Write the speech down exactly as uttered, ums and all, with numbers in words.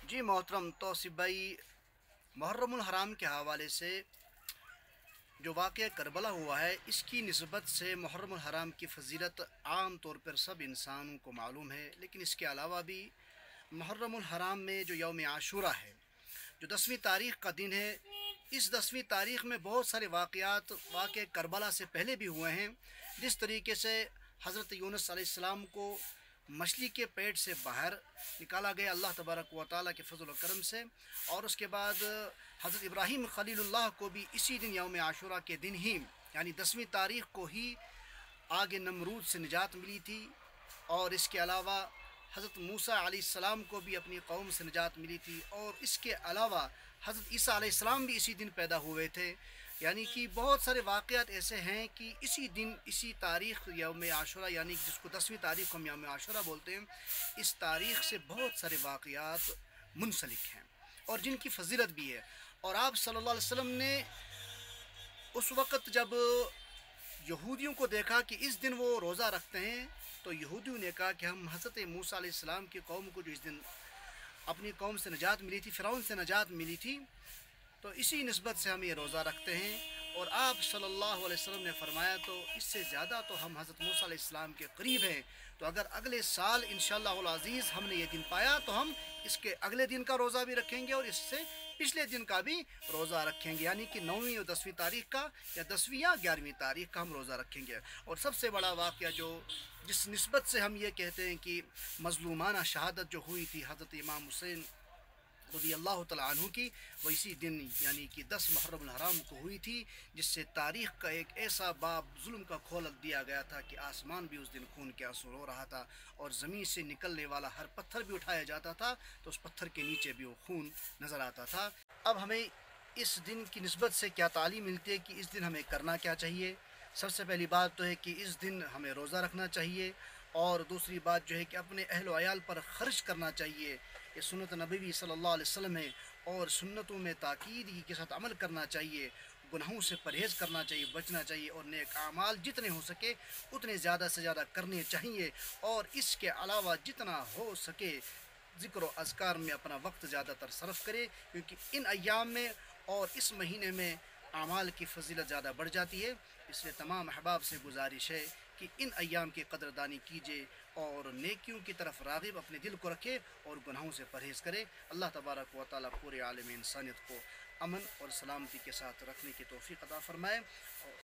जी मोहतरम तौसीफ़ भाई, मुहर्रमुल हराम के हवाले से जो वाक़या करबला हुआ है, इसकी निस्बत से मुहर्रमुल हराम की फ़ज़ीलत आम तौर पर सब इंसानों को मालूम है। लेकिन इसके अलावा भी मुहर्रमुल हराम में जो यौम आशूरा है, जो दसवीं तारीख़ का दिन है, इस दसवीं तारीख़ में बहुत सारे वाक़यात वाक़े करबला से पहले भी हुए हैं। जिस तरीके से हज़रत यूनुस अलैहिस्सलाम को मछली के पेट से बाहर निकाला गया अल्लाह तबारक व तआला के फ़ज़ल व करम से, और उसके बाद हज़रत इब्राहीम खलीलुल्लाह को भी इसी दिन यौम आशूरा के दिन ही यानी दसवीं तारीख़ को ही आगे नमरूद से निजात मिली थी। और इसके अलावा हज़रत मूसा अलैहिस्सलाम को भी अपनी कौम से निजात मिली थी। और इसके अलावा हज़रत ईसा अलैहिस्सलाम भी इसी दिन पैदा हुए थे। यानी कि बहुत सारे वाक़यात ऐसे हैं कि इसी दिन इसी तारीख़ यौम आशूरा यानी जिसको दसवीं तारीख़ को हम यौम आशूरा बोलते हैं, इस तारीख़ से बहुत सारे वाक़यात मुंसलिक हैं और जिनकी फ़जीलत भी है। और आप सल्लल्लाहु अलैहि वसल्लम ने उस वक़्त जब यहूदियों को देखा कि इस दिन वो रोज़ा रखते हैं, तो यहूदियों ने कहा कि हम हज़रत मूसा अलैहिस्सलाम की कौम को जो इस दिन अपनी कौम से निजात मिली थी, फ़िरौन से निजात मिली थी, तो इसी निस्बत से हम ये रोज़ा रखते हैं। और आप सल्लल्लाहु अलैहि वसल्लम ने फरमाया, तो इससे ज़्यादा तो हम हज़रत मूसा अलैहिस्सलाम के करीब हैं। तो अगर अगले साल इंशाअल्लाहुल अज़ीज़ हमने ये दिन पाया, तो हम इसके अगले दिन का रोज़ा भी रखेंगे और इससे पिछले दिन का भी रोज़ा रखेंगे। यानी कि नौवीं और दसवीं तारीख़ का या दसवीं या ग्यारहवीं तारीख़ का हम रोज़ा रखेंगे। और सबसे बड़ा वाक़या जो जिस निस्बत से हम ये कहते हैं कि मज़लूमाना शहादत जो हुई थी हज़रत इमाम हुसैन रज़ी अल्लाह तआला अन्हु की, वो इसी दिन यानी कि दस मुहर्रमुल हराम को हुई थी, जिससे तारीख़ का एक ऐसा बाब जुल्म का खोल दिया गया था कि आसमान भी उस दिन खून के आंसू रो रहा था और ज़मीन से निकलने वाला हर पत्थर भी उठाया जाता था तो उस पत्थर के नीचे भी वो खून नज़र आता था। अब हमें इस दिन की निस्बत से क्या तालीम मिलती है कि इस दिन हमें करना क्या चाहिए? सबसे पहली बात तो है कि इस दिन हमें रोज़ा रखना चाहिए, और दूसरी बात जो है कि अपने अहल व अयाल पर ख़र्च करना चाहिए। ये सुन्नत नबवी सल्लल्लाहु अलैहि वसल्लम है और सुन्नतों में ताकीद के साथ अमल करना चाहिए, गुनाहों से परहेज़ करना चाहिए, बचना चाहिए, और नेक आमाल जितने हो सके उतने ज़्यादा से ज़्यादा करने चाहिए। और इसके अलावा जितना हो सके ज़िक्र व अज़कार में अपना वक्त ज़्यादातर सर्फ़ करे, क्योंकि इन अय्याम में और इस महीने में आमाल की फ़जीलत ज़्यादा बढ़ जाती है। इसलिए तमाम अहबाब से गुजारिश है कि इन अय्याम की कदरदानी कीजिए और नेकियों की तरफ राग़िब अपने दिल को रखे और गुनाहों से परहेज़ करे। अल्लाह तबारक व तआला पूरे आलम इंसानियत को अमन और सलामती के साथ रखने की तौफ़ीक़ अता फ़रमाए।